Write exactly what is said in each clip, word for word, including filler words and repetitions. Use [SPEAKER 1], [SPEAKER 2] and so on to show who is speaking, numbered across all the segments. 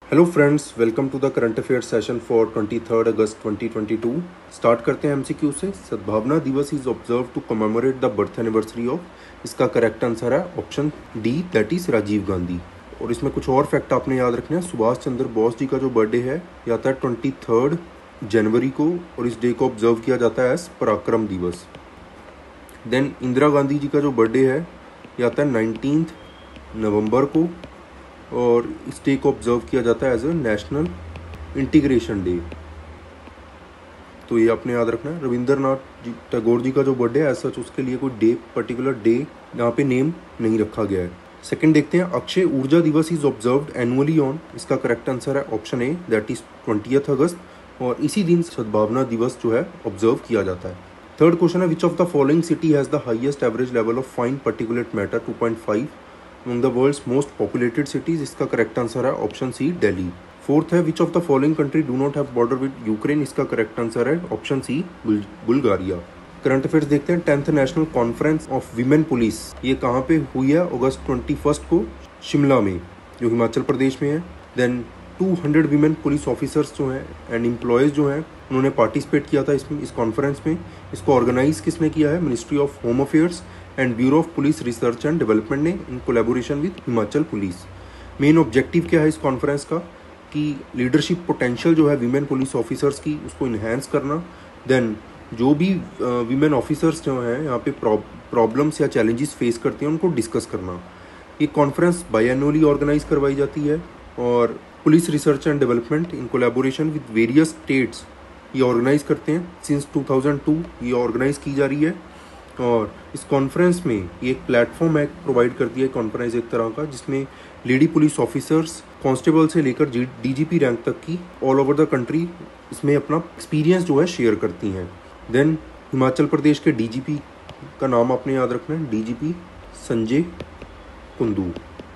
[SPEAKER 1] Hello friends, welcome to the current affair session for twenty third August twenty twenty two. Start करते हैं MCQ से। Sadbhavana Diwas is observe to commemorate the birth anniversary of. इसका correct answer है option D, that is Rajiv Gandhi. और इसमें कुछ और fact आपने याद रखना है। सुभाष चंद्र बोस जी का जो बर्थडे है ये आता है ट्वेंटी थर्ड जनवरी को, और इस डे को ऑब्जर्व किया जाता है एज पराक्रम दिवस। देन इंदिरा गांधी जी का जो बर्थडे है ये आता है नाइनटीन्थ नवंबर को, और इस डे को ऑब्जर्व किया जाता है as a national integration day. तो ये आपने याद रखना है। रविंद्रनाथ जी टैगोर जी का जो बर्थडे है सच उसके लिए कोई डे पर्टिकुलर डे यहाँ पे नेम नहीं रखा गया है। सेकंड देखते हैं, Akshay Urja Diwas is observed annually on. इसका करेक्ट आंसर है option A, that is twentieth August, और इसी दिन सद्भावना दिवस जो है ऑब्जर्व किया जाता है। थर्ड क्वेश्चन है, which of the following city has the highest average level of fine particulate matter two point five among the world's most populated cities? इसका करेक्ट आंसर है ऑप्शन सी, दिल्ली। फोर्थ है, which of the following country do not have border with Ukraine? इसका correct answer है option C, Bulgaria. Current affairs देखते हैं, tenth national conference of women police ये कहाँ पे हुई है? अगस्त ट्वेंटी फर्स्ट को शिमला में, जो हिमाचल प्रदेश में है। Then two hundred women police officers जो हैं एंड एम्प्लॉयज़ जो हैं उन्होंने पार्टिसिपेट किया था इसमें, इस कॉन्फ्रेंस में। इसको ऑर्गेनाइज किसने किया है? Ministry of home affairs and bureau of police research and development ने in collaboration with Himachal police. Main objective क्या है इस कॉन्फ्रेंस का? कि लीडरशिप पोटेंशियल जो है वीमेन पुलिस ऑफिसर्स की उसको इन्हेंस करना। देन जो भी वीमेन ऑफिसर्स जो हैं यहाँ पे प्रॉब्लम्स या चैलेंजेस फेस करते हैं उनको डिस्कस करना। ये कॉन्फ्रेंस बायएनुअली ऑर्गेनाइज करवाई जाती है, और police research and development in collaboration with various states ये ऑर्गेनाइज करते हैं। सिंस टू थाउजेंड टू ये ऑर्गेनाइज की जा रही है, और इस कॉन्फ्रेंस में ये एक प्लेटफॉर्म है प्रोवाइड करती है कॉन्फ्रेंस एक तरह का, जिसमें लेडी पुलिस ऑफिसर्स कांस्टेबल से लेकर डीजीपी रैंक तक की ऑल ओवर द कंट्री इसमें अपना एक्सपीरियंस जो है शेयर करती हैं। देन हिमाचल प्रदेश के डीजीपी का नाम आपने याद रखना है, डीजीपी संजय कुंदू।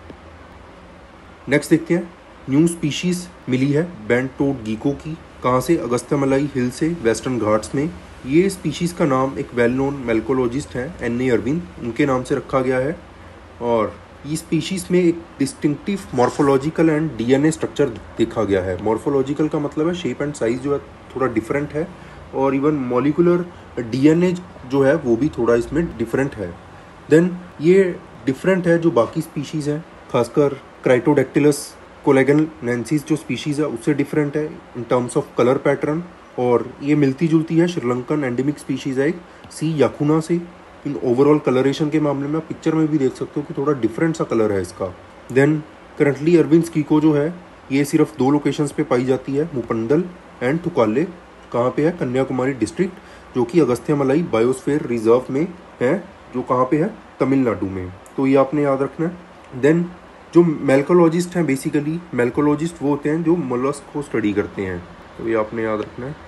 [SPEAKER 1] नेक्स्ट देखते हैं, न्यू स्पीशीज मिली है बैंड टोड गीको की। कहाँ से? अगस्त्यमलाई हिल से, वेस्टर्न घाट्स में। ये स्पीशीज़ का नाम एक वेल नोन मेल्कोलॉजिस्ट हैं एन ए अरविंद, उनके नाम से रखा गया है। और ये स्पीशीज़ में एक distinctive morphological and DNA structure देखा गया है। मॉर्फोलॉजिकल का मतलब है शेप एंड साइज़ जो है थोड़ा डिफरेंट है, और इवन मॉलिकुलर डीएनए जो है वो भी थोड़ा इसमें डिफरेंट है। देन ये डिफरेंट है जो बाकी स्पीशीज़ हैं, खासकर क्राइटोडैक्टिलस कोलेगनेंसिस जो स्पीशीज़ है उससे डिफरेंट है in terms of colour pattern. और ये मिलती जुलती है श्रीलंकन एंडेमिक स्पीशीज़ है एक सी याकुना से। इन ओवरऑल कलरेशन के मामले में आप पिक्चर में भी देख सकते हो कि थोड़ा डिफरेंट सा कलर है इसका। देन करंटली अरविंद गीको जो है ये सिर्फ दो लोकेशंस पे पाई जाती है, मुपंडल एंड थुकाले। कहाँ पे है? कन्याकुमारी डिस्ट्रिक्ट, जो कि अगस्त्यमलाई बायोस्फीयर रिजर्व में है, जो कहाँ पे है? तमिलनाडु में। तो ये आपने याद रखना है। देन जो मेल्कोलॉजिस्ट हैं, बेसिकली मेल्कोलॉजिस्ट वो होते हैं जो मोलस्क को स्टडी करते हैं, तो ये आपने याद रखना है।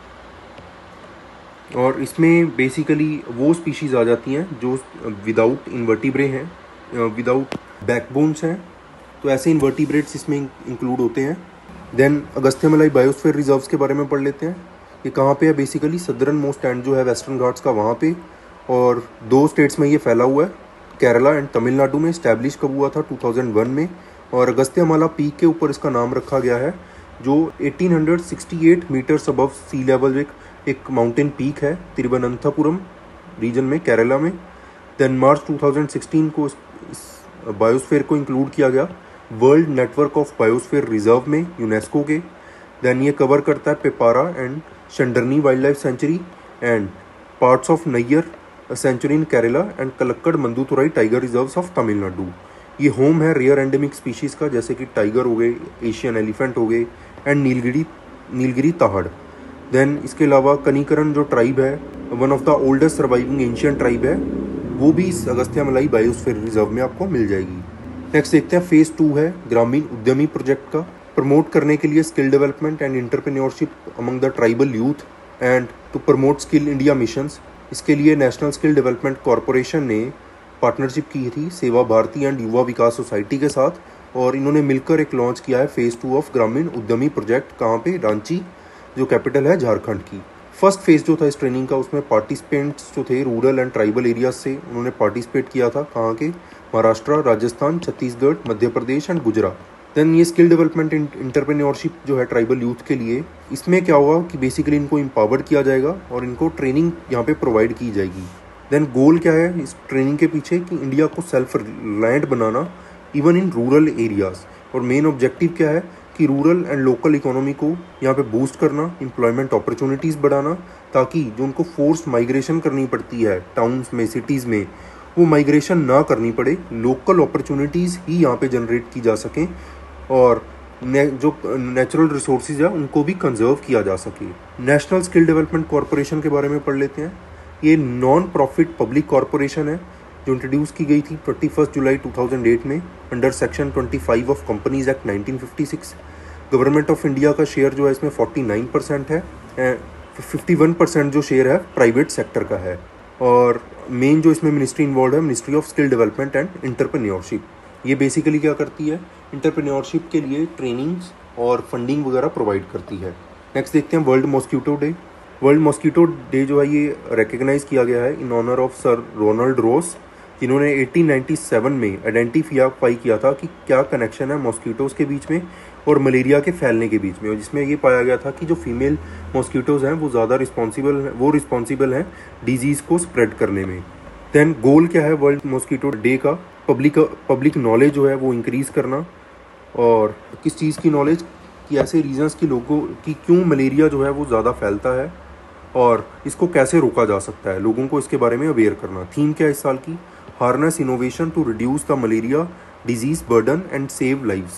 [SPEAKER 1] और इसमें बेसिकली वो स्पीशीज़ आ जाती हैं जो विदाउट इन्वर्टिब्रे हैं, विदाउट बैकबोन्स हैं, तो ऐसे इन्वर्टिब्रेट्स इसमें इंक्लूड होते हैं। देन अगस्त्यमलाई बायोस्फीयर रिजर्व्स के बारे में पढ़ लेते हैं। ये कहाँ पे है? बेसिकली सदर्न मोस्ट एंड जो है वेस्टर्न घाट्स का वहाँ पे, और दो स्टेट्स में ये फैला हुआ है, केरला एंड तमिलनाडु में। इस्टेब्लिश कब हुआ था? टू थाउजेंड वन में। और अगस्त्यमाला पीक के ऊपर इसका नाम रखा गया है, जो eighteen sixty eight metres above sea level एक एक माउंटेन पीक है तिरुवनंतपुरम रीजन में, केरला में। Then March two thousand sixteen को इस, इस बायोस्फीयर को इंक्लूड किया गया world network of biosphere reserve में, यूनेस्को के। देन ये कवर करता है Peppara and Shendurney wild life sanctuary and parts of Neyyar sanctuary in Kerala and Kalakkad Mundanthurai tiger reserves of Tamil Nadu. ये होम है रेयर एंडेमिक स्पीशीज़ का, जैसे कि टाइगर हो गए, एशियन एलिफेंट हो गए एंड नीलगिरी नीलगिरी ताहड़। देन इसके अलावा कनिकरण जो ट्राइब है, one of the oldest surviving ancient tribe है, वो भी इस अगस्त्यमलाई बायोस्फीयर रिजर्व में आपको मिल जाएगी। नेक्स्ट देखते हैं, फेज टू है ग्रामीण उद्यमी प्रोजेक्ट का। प्रमोट करने के लिए skill development and entrepreneurship among the tribal youth and to promote skill India missions. इसके लिए नेशनल स्किल डेवलपमेंट कॉरपोरेशन ने पार्टनरशिप की थी सेवा भारती एंड युवा विकास सोसाइटी के साथ, और इन्होंने मिलकर एक लॉन्च किया है फेज़ टू ऑफ ग्रामीण उद्यमी प्रोजेक्ट। कहाँ पे? रांची, जो कैपिटल है झारखंड की। फर्स्ट फेज़ जो था इस ट्रेनिंग का, उसमें पार्टिसिपेंट्स जो थे रूरल एंड ट्राइबल एरियाज से उन्होंने पार्टिसिपेट किया था। कहाँ के? महाराष्ट्र, राजस्थान, छत्तीसगढ़, मध्य प्रदेश एंड गुजरात। देन ये स्किल डेवलपमेंट इंटरप्रेन्योरशिप जो है ट्राइबल यूथ के लिए, इसमें क्या होगा कि बेसिकली इनको एम्पावर्ड किया जाएगा और इनको ट्रेनिंग यहाँ पे प्रोवाइड की जाएगी। देन गोल क्या है इस ट्रेनिंग के पीछे कि इंडिया को सेल्फ रिलायंट बनाना इवन इन रूरल एरियाज़, और मेन ऑब्जेक्टिव क्या है कि रूरल एंड लोकल इकोनॉमी को यहाँ पे बूस्ट करना, एम्प्लॉयमेंट अपॉर्चुनिटीज़ बढ़ाना, ताकि जो उनको फोर्स माइग्रेशन करनी पड़ती है टाउन्स में, सिटीज़ में, वो माइग्रेशन ना करनी पड़े, लोकल अपॉर्चुनिटीज़ ही यहाँ पे जनरेट की जा सकें और ने, जो नेचुरल रिसोर्सेज है उनको भी कंजर्व किया जा सके। नेशनल स्किल डेवलपमेंट कॉरपोरेशन के बारे में पढ़ लेते हैं। ये नॉन प्रॉफिट पब्लिक कॉरपोरेशन है जो इंट्रोड्यूस की गई थी twenty first July two thousand eight में under section twenty five of companies act nineteen fifty six. Government of India का शेयर जो है इसमें फोर्टी नाइन परसेंट है, फिफ्टी वन परसेंट जो शेयर है प्राइवेट सेक्टर का है, और मेन जो इसमें मिनिस्ट्री इन्वॉल्व है ministry of skill development and entrepreneurship. ये बेसिकली क्या करती है, एंटरप्रेन्योरशिप के लिए ट्रेनिंग्स और फंडिंग वगैरह प्रोवाइड करती है। नेक्स्ट देखते हैं world mosquito day. World mosquito day जो है ये रिकग्नाइज किया गया है in honour of sir Ronald Ross, जिन्होंने एटीन नाइंटी सेवन में आइडेंटिफाई किया था कि क्या कनेक्शन है मॉस्किटोज़ के बीच में और मलेरिया के फैलने के बीच में, और जिसमें ये पाया गया था कि जो फीमेल मॉस्किटोज़ हैं वो ज़्यादा रिस्पॉन्सिबल हैं वो रिस्पॉन्सिबल हैं डिजीज़ को स्प्रेड करने में। देन गोल क्या है वर्ल्ड मॉस्किटो डे का, पब्लिक पब्लिक नॉलेज जो है वो इंक्रीज़ करना, और किस चीज़ की नॉलेज कि ऐसे रीजंस कि लोगों की क्यों मलेरिया जो है वो ज़्यादा फैलता है और इसको कैसे रोका जा सकता है, लोगों को इसके बारे में अवेयर करना। थीम क्या है इस साल की, harness innovation to reduce the malaria disease burden and save lives,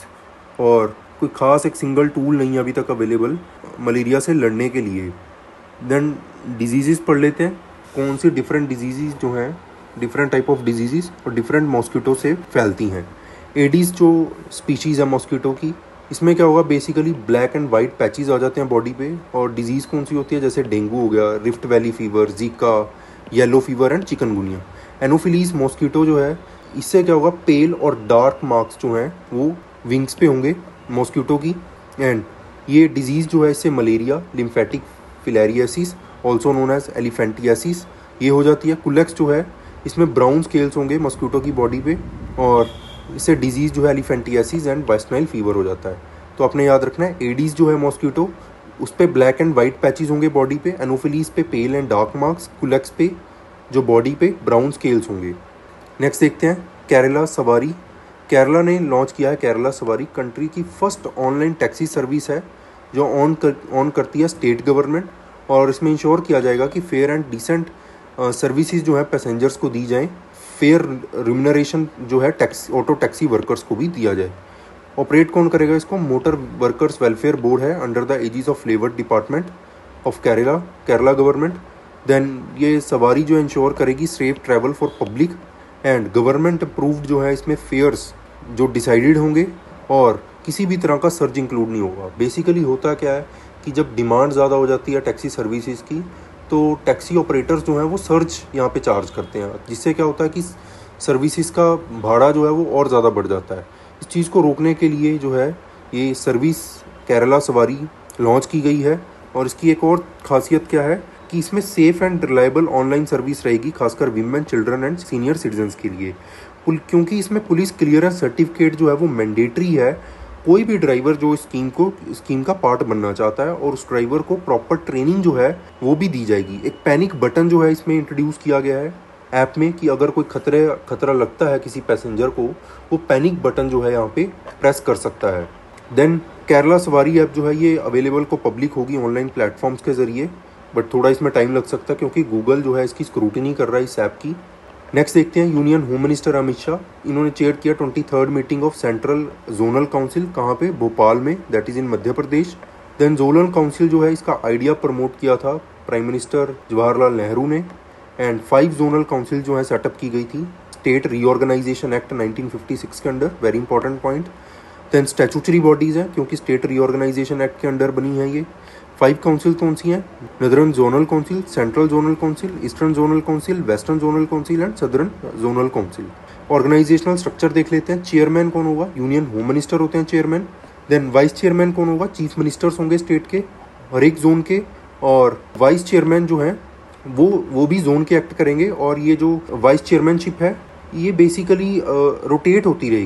[SPEAKER 1] और कोई ख़ास एक सिंगल टूल नहीं है अभी तक अवेलेबल मलेरिया से लड़ने के लिए। देन डिजीज़ पढ़ लेते हैं, कौन सी डिफरेंट डिजीज़ जो हैं, डिफरेंट टाइप ऑफ डिजीज़ और डिफरेंट मॉस्किटो से फैलती हैं। एडीज़ जो स्पीशीज़ है मॉस्किटो की, इसमें क्या होगा basically black and white patches आ जाते हैं बॉडी पे, और डिजीज़ कौन सी होती है जैसे डेंगू हो गया, Rift Valley fever, Zika, yellow fever and chikungunya. Anopheles mosquito जो है इससे क्या होगा पेल और डार्क मार्क्स जो हैं वो विंग्स पे होंगे मॉस्किटो की, एंड ये डिजीज़ जो है इससे malaria, lymphatic filariasis also known as elephantiasis ये हो जाती है। कुलेक्स जो है इसमें ब्राउन स्केल्स होंगे मॉस्किटो की बॉडी पे, और इससे डिजीज़ जो है elephantiasis and West Nile fever हो जाता है। तो आपने याद रखना है एडीज़ जो है मॉस्किटो उस पर ब्लैक एंड वाइट पैचेस होंगे बॉडी पे, एनोफिलीज पे pale and dark marks, culex पे जो बॉडी पे ब्राउन स्केल्स होंगे। नेक्स्ट देखते हैं केरला सवारी। केरला ने लॉन्च किया है केरला सवारी, कंट्री की फर्स्ट ऑनलाइन टैक्सी सर्विस है जो ऑन कर ऑन करती है स्टेट गवर्नमेंट, और इसमें इंश्योर किया जाएगा कि फेयर एंड डिसेंट सर्विसेज जो है पैसेंजर्स को दी जाएं, फेयर रिम्यूनरेशन जो है टैक्सी ऑटो टैक्सी वर्कर्स को भी दिया जाए। ऑपरेट कौन करेगा इसको, मोटर वर्कर्स वेलफेयर बोर्ड है under the aegis of labour department of Kerala Kerala government. Then ये सवारी जो इंश्योर करेगी safe travel for public and government approved जो है इसमें फेयर्स जो डिसाइडेड होंगे, और किसी भी तरह का सर्ज इंक्लूड नहीं होगा। बेसिकली होता क्या है कि जब डिमांड ज़्यादा हो जाती है टैक्सी सर्विसेज की, तो टैक्सी ऑपरेटर्स जो हैं वो सर्ज यहाँ पे चार्ज करते हैं, जिससे क्या होता है कि सर्विसेज का भाड़ा जो है वो और ज़्यादा बढ़ जाता है। इस चीज़ को रोकने के लिए जो है ये सर्विस केरला सवारी लॉन्च की गई है, और इसकी एक और खासियत क्या है कि इसमें safe and reliable online service रहेगी, खासकर women, children and senior citizens के लिए, क्योंकि इसमें पुलिस क्लियरेंस सर्टिफिकेट जो है वो मैंडेटरी है। कोई भी ड्राइवर जो स्कीम को स्कीम का पार्ट बनना चाहता है, और उस ड्राइवर को प्रॉपर ट्रेनिंग जो है वो भी दी जाएगी। एक पैनिक बटन जो है इसमें इंट्रोड्यूस किया गया है ऐप में कि अगर कोई खतरे खतरा लगता है किसी पैसेंजर को, वो पैनिक बटन जो है यहाँ पे प्रेस कर सकता है। देन केरला सवारी ऐप जो है ये अवेलेबल को पब्लिक होगी ऑनलाइन प्लेटफॉर्म्स के ज़रिए, बट थोड़ा इसमें टाइम लग सकता है क्योंकि गूगल जो है इसकी स्क्रूटनी कर रहा है इस ऐप की। नेक्स्ट देखते हैं union home minister Amit Shah, इन्होंने चेयर किया twenty third meeting of central zonal council, कहाँ पे, भोपाल में, that is in Madhya Pradesh. Then zonal council जो है इसका आइडिया प्रमोट किया था प्राइम मिनिस्टर जवाहरलाल नेहरू ने, एंड फाइव जोनल काउंसिल जो है सेटअप की गई थी state reorganisation act nineteen fifty six के under, very important point. Then statutory bodies हैं क्योंकि स्टेट रीऑर्गेनाइजेशन एक्ट के अंडर बनी है ये। फाइव काउंसिल कौन सी हैं, northern zonal council, central zonal council, eastern zonal council, western zonal council and southern zonal council. Organisational structure देख लेते हैं। चेयरमैन कौन होगा, यूनियन होम मिनिस्टर होते हैं चेयरमैन। देन वाइस चेयरमैन कौन होगा, चीफ मिनिस्टर्स होंगे स्टेट के हर एक जोन के, और वाइस चेयरमैन जो हैं वो वो भी जोन के एक्ट करेंगे, और ये जो वाइस चेयरमैनशिप है ये बेसिकली रोटेट होती रहेगी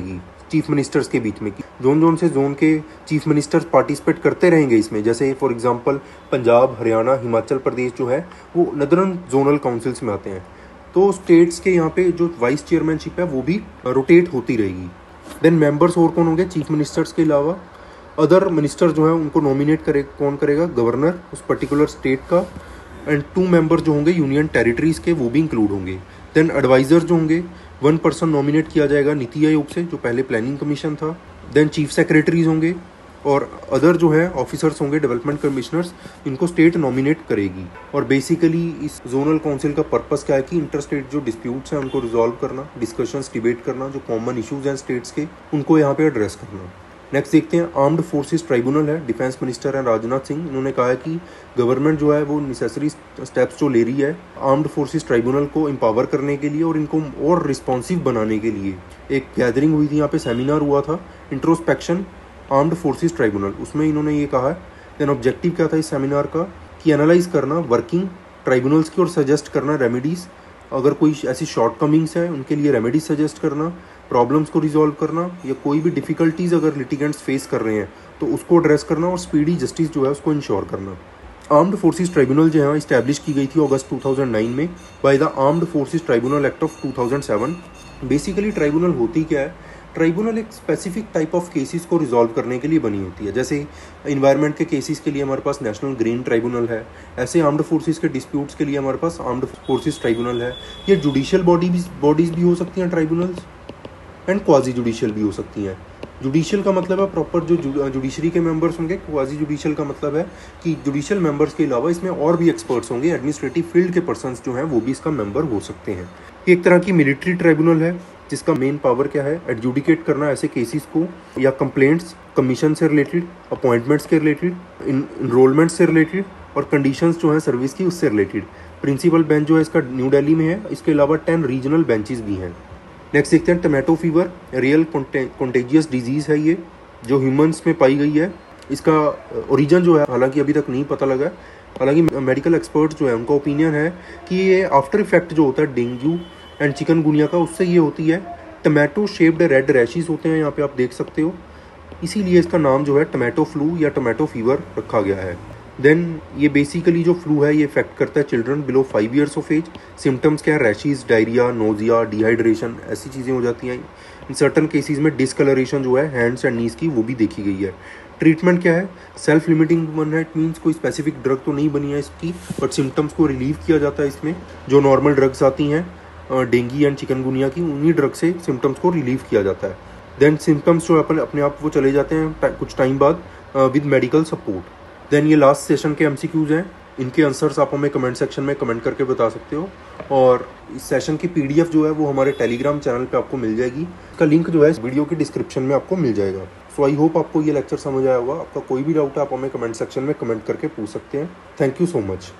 [SPEAKER 1] चीफ मिनिस्टर्स के बीच में कि जोन जोन से जोन के चीफ मिनिस्टर्स पार्टिसिपेट करते रहेंगे इसमें। जैसे फॉर एग्जांपल पंजाब, हरियाणा, हिमाचल प्रदेश जो है वो नदर्न जोनल काउंसिल्स में आते हैं। तो स्टेट्स के यहाँ पे जो वाइस चेयरमैनशिप है वो भी रोटेट होती रहेगी। देन मेंबर्स और कौन होंगे चीफ मिनिस्टर्स के अलावा? अदर मिनिस्टर जो है उनको नॉमिनेट करे कौन करेगा? गवर्नर उस पर्टिकुलर स्टेट का। एंड टू मेंबर जो होंगे यूनियन टेरिटरीज के, वो भी इंक्लूड होंगे। देन एडवाइजर जो होंगे, वन पर्सन नॉमिनेट किया जाएगा नीति आयोग से, जो पहले प्लानिंग कमीशन था। देन चीफ सेक्रेटरीज होंगे और अदर जो है ऑफिसर्स होंगे, डेवलपमेंट कमिश्नर्स, इनको स्टेट नॉमिनेट करेगी। और बेसिकली इस जोनल काउंसिल का पर्पस क्या है कि इंटर स्टेट जो डिस्प्यूट्स हैं उनको रिजॉल्व करना, डिस्कशंस डिबेट करना, जो कॉमन इश्यूज हैं स्टेट्स के उनको यहाँ पे एड्रेस करना। नेक्स्ट देखते हैं आर्म्ड फोर्सेस ट्राइब्यूनल है। डिफेंस मिनिस्टर है राजनाथ सिंह, इन्होंने कहा है कि गवर्नमेंट जो है वो नेसेसरी स्टेप्स जो ले रही है आर्म्ड फोर्सेस ट्राइब्यूनल को एम्पावर करने के लिए और इनको और रिस्पॉन्सिव बनाने के लिए। एक गैदरिंग हुई थी, यहाँ पे सेमिनार हुआ था, इंट्रोस्पेक्शन आर्म्ड फोर्सेस ट्राइब्यूनल, उसमें इन्होंने ये कहा है। देन ऑब्जेक्टिव क्या था इस सेमिनार का कि एनालाइज करना वर्किंग ट्राइब्यूनल्स की और सजेस्ट करना रेमेडीज़, अगर कोई ऐसी शॉर्टकमिंग्स है उनके लिए रेमेडीज सजेस्ट करना, प्रॉब्लम्स को रिजॉल्व करना, या कोई भी डिफिकल्टीज अगर लिटिगेंट्स फेस कर रहे हैं तो उसको एड्रेस करना और स्पीडी जस्टिस जो है उसको इंश्योर करना। आर्म्ड फोर्सेस ट्राइब्यूनल जो है इस्टेब्लिश की गई थी अगस्त टू थाउजेंड नाइन में by the armed forces tribunal act of two thousand seven. Basically tribunal होती क्या है? ट्राइब्यूनल एक स्पेसिफिक टाइप ऑफ केसेस को रिजॉल्व करने के लिए बनी होती है। जैसे इन्वायरमेंट के केसेस के लिए हमारे पास नेशनल ग्रीन ट्राइब्यूनल है, ऐसे आर्म्ड फोर्सेस के डिस्प्यूट्स के लिए हमारे पास आर्म्ड फोर्सेस ट्राइब्यूनल है। ये जुडिशियल बॉडी भी बॉडीज़ भी हो सकती हैं ट्राइब्यूनल्स, एंड क्वाजी जुडिशियल भी हो सकती हैं। जुडिशियल का मतलब है प्रॉपर जो जुडिशरी के मेंबर्स होंगे, क्वाजी जुडिशियल का मतलब है कि जुडिशियल मेंबर्स के अलावा इसमें और भी एक्सपर्ट्स होंगे, एडमिनिस्ट्रेटिव फील्ड के पर्सन्स जो हैं वो भी इसका मेंबर हो सकते हैं। एक तरह की मिलिट्री ट्राइब्यूनल है जिसका मेन पावर क्या है? एडजुडिकेट करना ऐसे केसेस को, या कंप्लेंट्स कमीशन से रिलेटेड, अपॉइंटमेंट्स के रिलेटेड, इनरोलमेंट से रिलेटेड, और कंडीशंस जो है सर्विस की उससे रिलेटेड। प्रिंसिपल बेंच जो है इसका न्यू दिल्ली में है, इसके अलावा टेन रीजनल बेंचेस भी हैं। नेक्स्ट देखते हैं tomato fever, real contagious disease है ये, जो ह्यूमंस में पाई गई है। इसका ओरिजिन जो है हालांकि अभी तक नहीं पता लगा है। हालांकि मेडिकल एक्सपर्ट जो है उनका ओपिनियन है कि ये आफ्टर इफेक्ट जो होता है डेंगू एंड चिकनगुनिया का, उससे ये होती है। टोमेटो शेप्ड रेड रैशेस होते हैं, यहाँ पे आप देख सकते हो, इसीलिए इसका नाम जो है टोमेटो फ्लू या टोमेटो फीवर रखा गया है। देन ये बेसिकली जो फ्लू है ये इफेक्ट करता है children below five years of age. Symptoms क्या है? रैशेस, डायरिया, नोजिया, डिहाइड्रेशन, ऐसी चीज़ें हो जाती हैं। इन सर्टन केसेस में डिसकलरेशन जो है हैंड्स एंड नीज की वो भी देखी गई है। ट्रीटमेंट क्या है? सेल्फ लिमिटिंग वन है, इट मीन्स कोई स्पेसिफिक ड्रग तो नहीं बनी है इसकी, बट सिम्टम्स को रिलीव किया जाता है इसमें। जो नॉर्मल ड्रग्स आती हैं डेंगी एंड चिकनगुनिया की, उन्हीं ड्रग से सिम्टम्स को रिलीव किया जाता है। देन सिम्टम्स जो अपन अपने आप वो चले जाते हैं कुछ टाइम बाद विद मेडिकल सपोर्ट। देन ये लास्ट सेशन के एमसीक्यूज हैं, इनके आंसर्स आप हमें कमेंट सेक्शन में कमेंट करके बता सकते हो। और इस सेशन की पीडीएफ जो है वो हमारे टेलीग्राम चैनल पे आपको मिल जाएगी, इसका लिंक जो है इस वीडियो की डिस्क्रिप्शन में आपको मिल जाएगा। सो आई होप आपको ये लेक्चर समझ आया होगा। आपका कोई भी डाउट है आप हमें कमेंट सेक्शन में कमेंट करके पूछ सकते हैं। Thank you so much.